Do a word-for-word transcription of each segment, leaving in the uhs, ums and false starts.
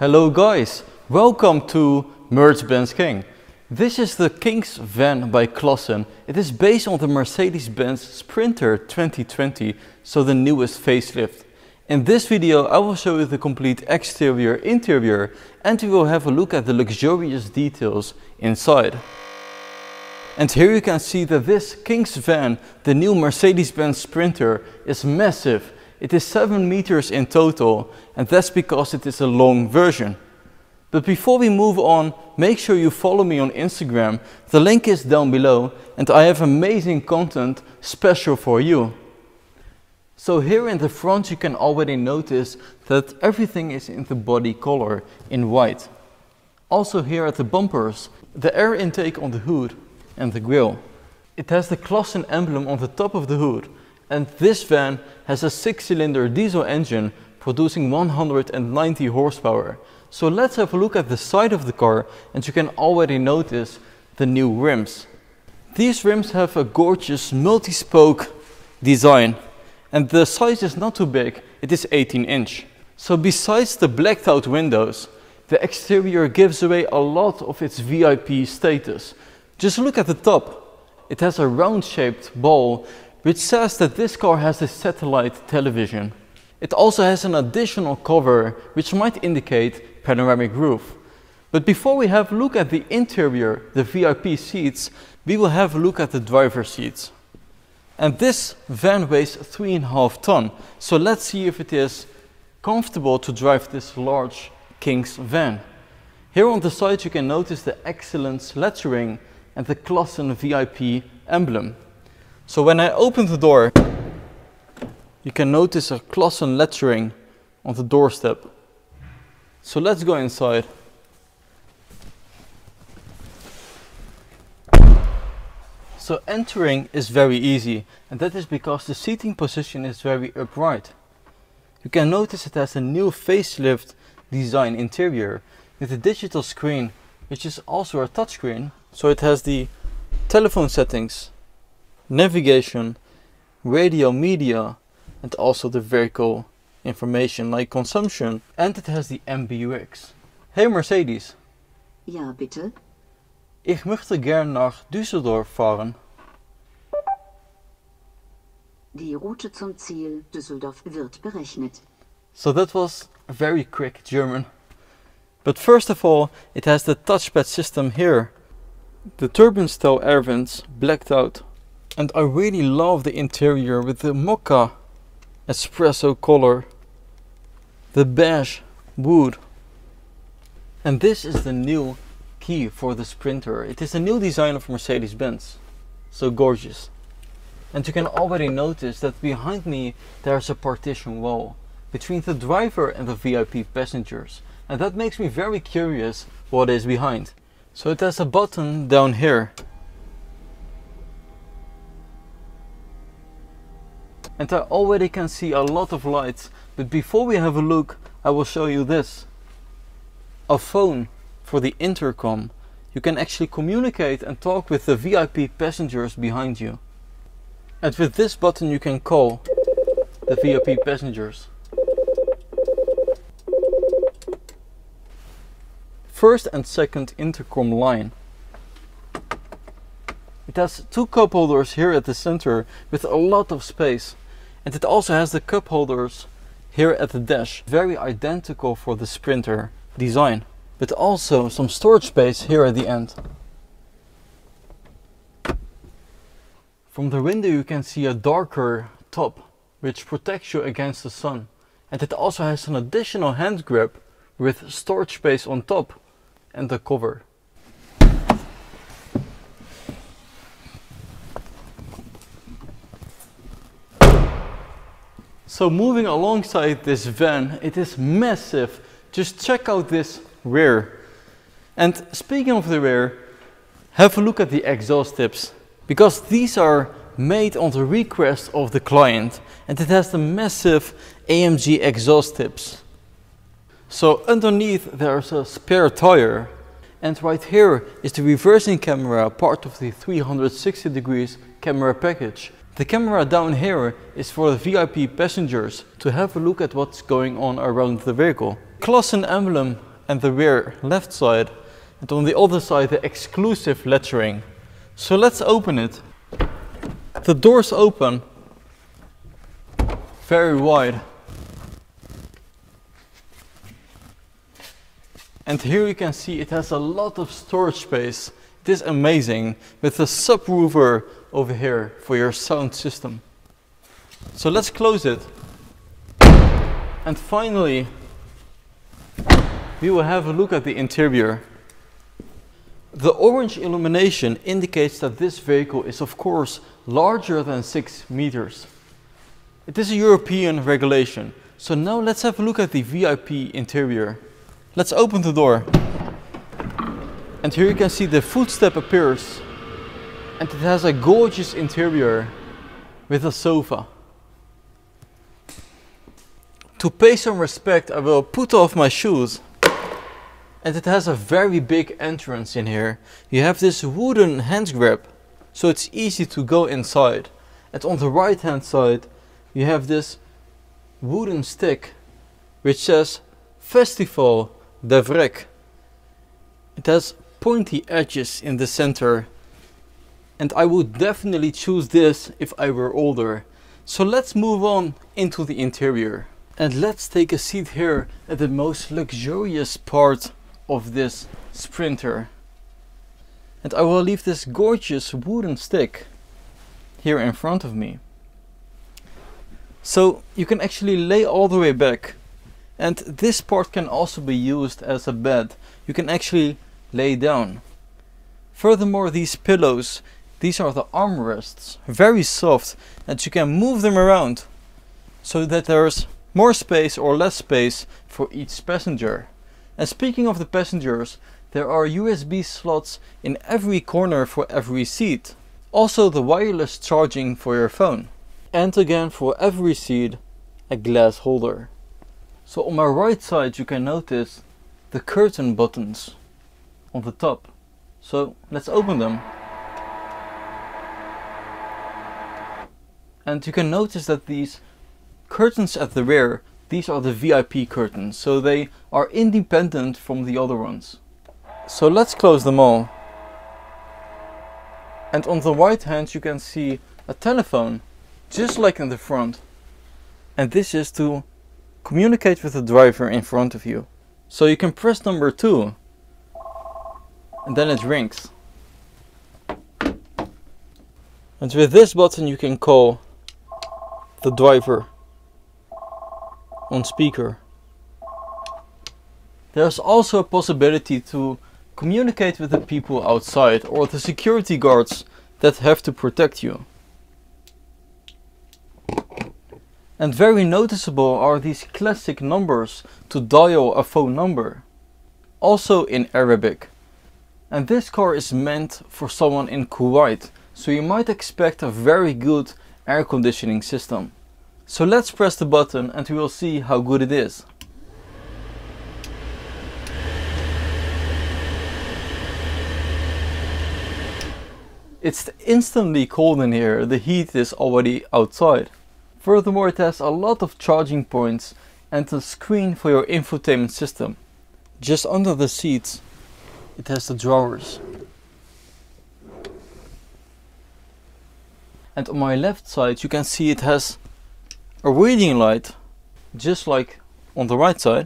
Hello guys, welcome to Mercedes-Benz King. This is the King's van by Classen. It is based on the Mercedes-Benz Sprinter twenty twenty, so the newest facelift. In this video I will show you the complete exterior, interior, and we will have a look at the luxurious details inside. And here you can see that this King's van, the new Mercedes-Benz Sprinter, is massive. It is seven meters in total, and that's because it is a long version. But before we move on, make sure you follow me on Instagram. The link is down below, and I have amazing content special for you. So here in the front you can already notice that everything is in the body color in white. Also here at the bumpers, the air intake on the hood and the grille. It has the Classen emblem on the top of the hood. And this van has a six-cylinder diesel engine producing one hundred ninety horsepower. So let's have a look at the side of the car, and you can already notice the new rims. These rims have a gorgeous multi-spoke design, and the size is not too big, it is eighteen inch. So besides the blacked out windows, the exterior gives away a lot of its V I P status. Just look at the top. It has a round-shaped ball, which says that this car has a satellite television. It also has an additional cover, which might indicate panoramic roof. But before we have a look at the interior, the V I P seats, we will have a look at the driver's seats. And this van weighs three and a half ton, so let's see if it is comfortable to drive this large King's van. Here on the side you can notice the Excellence lettering and the Classen V I P emblem. So when I open the door, you can notice a Classen lettering on the doorstep. So let's go inside. So entering is very easy, and that is because the seating position is very upright. You can notice it has a new facelift design interior with a digital screen, which is also a touchscreen. So it has the telephone settings, navigation, radio, media, and also the vehicle information like consumption, and it has the M B U X. Hey Mercedes. Ja, bitte. Ich möchte gern nach Düsseldorf fahren. Die Route zum Ziel Düsseldorf wird berechnet. So that was very quick German. But first of all, it has the touchpad system here. The turbine style air vents blacked out. And I really love the interior with the mocha espresso color, the beige wood. And this is the new key for the Sprinter. It is a new design of Mercedes-Benz. So gorgeous. And you can already notice that behind me there's a partition wall between the driver and the V I P passengers. And that makes me very curious what is behind. So it has a button down here. And I already can see a lot of lights, but before we have a look, I will show you this. A phone for the intercom. You can actually communicate and talk with the V I P passengers behind you. And with this button you can call the V I P passengers. First and second intercom line. It has two cup holders here at the center with a lot of space. And it also has the cup holders here at the dash. Very identical for the Sprinter design. But also some storage space here at the end. From the window you can see a darker top, which protects you against the sun. And it also has an additional hand grip with storage space on top and the cover. So moving alongside this van, it is massive. Just check out this rear. And speaking of the rear, have a look at the exhaust tips, because these are made on the request of the client, and it has the massive A M G exhaust tips. So underneath there's a spare tire, and right here is the reversing camera, part of the three hundred sixty degrees camera package. The camera down here is for the V I P passengers to have a look at what's going on around the vehicle. Classen emblem and the rear left side, and on the other side the exclusive lettering. So let's open it. The doors open very wide. And here you can see it has a lot of storage space. It is amazing, with a subwoofer over here for your sound system. So let's close it. And finally, we will have a look at the interior. The orange illumination indicates that this vehicle is of course larger than six meters. It is a European regulation. So now let's have a look at the V I P interior. Let's open the door. And here you can see the footstep appears. And it has a gorgeous interior with a sofa. To pay some respect, I will put off my shoes. And it has a very big entrance in here. You have this wooden hand grab, so it's easy to go inside. And on the right hand side, you have this wooden stick, which says Festival de Vrek. It has pointy edges in the center. And I would definitely choose this if I were older. So let's move on into the interior. And let's take a seat here at the most luxurious part of this Sprinter. And I will leave this gorgeous wooden stick here in front of me. So you can actually lay all the way back. And this part can also be used as a bed. You can actually lay down. Furthermore, these pillows, these are the armrests, very soft, and you can move them around so that there's more space or less space for each passenger. And speaking of the passengers, there are U S B slots in every corner for every seat. Also the wireless charging for your phone. And again, for every seat, a glass holder. So on my right side you can notice the curtain buttons on the top. So let's open them. And you can notice that these curtains at the rear, these are the V I P curtains, so they are independent from the other ones. So let's close them all. And on the right hand you can see a telephone, just like in the front. And this is to communicate with the driver in front of you. So you can press number two and then it rings. And with this button you can call the driver on speaker. There's also a possibility to communicate with the people outside or the security guards that have to protect you. And very noticeable are these classic numbers to dial a phone number, also in Arabic. And this car is meant for someone in Kuwait, so you might expect a very good air conditioning system. So let's press the button and we will see how good it is. It's instantly cold in here, the heat is already outside. Furthermore, it has a lot of charging points and a screen for your infotainment system. Just under the seats, it has the drawers. And on my left side, you can see it has a reading light, just like on the right side,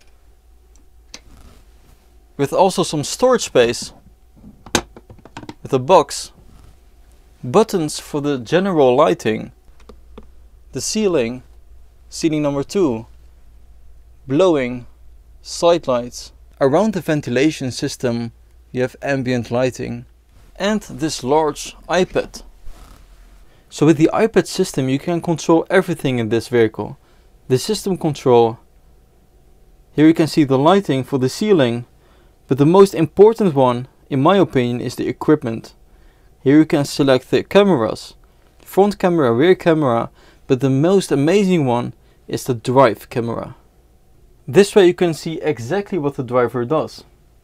with also some storage space, with a box, buttons for the general lighting, the ceiling, ceiling number two, blowing, side lights. Around the ventilation system you have ambient lighting and this large iPad. So with the iPad system you can control everything in this vehicle. The system control, here you can see the lighting for the ceiling, but the most important one in my opinion is the equipment. Here you can select the cameras, front camera, rear camera, but the most amazing one is the drive camera. This way you can see exactly what the driver does.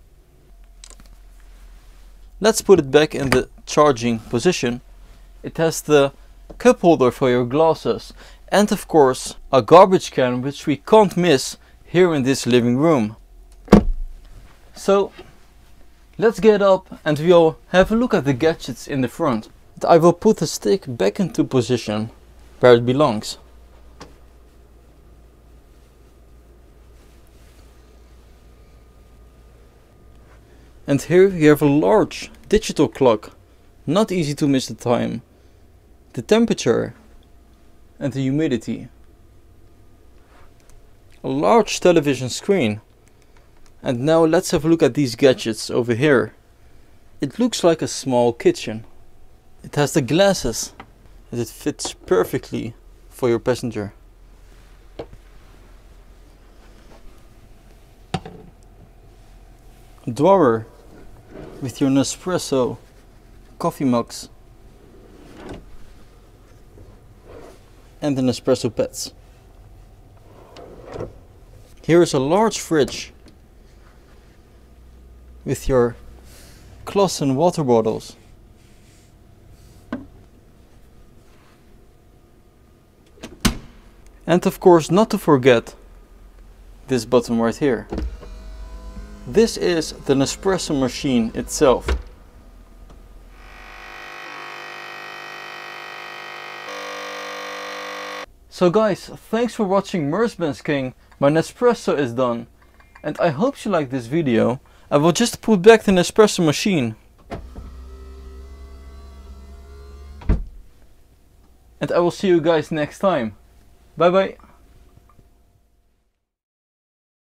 Let's put it back in the charging position. It has the cup holder for your glasses and of course a garbage can, which we can't miss here in this living room. So let's get up and we'll have a look at the gadgets in the front. I will put the stick back into position where it belongs. And here we have a large digital clock, not easy to miss the time, the temperature and the humidity. A large television screen. And now let's have a look at these gadgets over here. It looks like a small kitchen. It has the glasses and it fits perfectly for your passenger. A drawer with your Nespresso coffee mugs and the Nespresso pads. Here is a large fridge with your Claussen water bottles. And of course, not to forget this button right here. This is the Nespresso machine itself. So guys, thanks for watching Mercedes-Benz King. My Nespresso is done. And I hope you liked this video. I will just put back the Nespresso machine. And I will see you guys next time. Bye bye.